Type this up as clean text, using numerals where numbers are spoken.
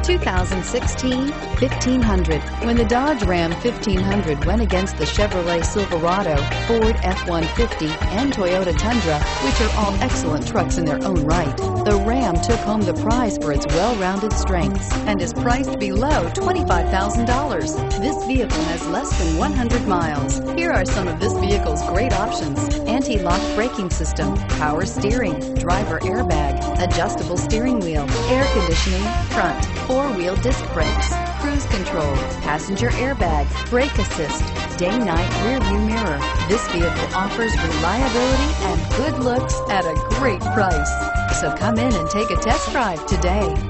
2016 1500. When the Dodge Ram 1500 went against the Chevrolet Silverado, Ford F-150, and Toyota Tundra, which are all excellent trucks in their own right, the Ram took home the prize for its well-rounded strengths and is priced below $25,000. This vehicle has less than 100 miles. Here are some of this vehicle's great options: anti-lock braking system, power steering, driver airbag, adjustable steering wheel, air conditioning, front, four-wheel disc brakes, cruise control, passenger airbag, brake assist, day-night rear view mirror. This vehicle offers reliability and good looks at a great price. So come in and take a test drive today.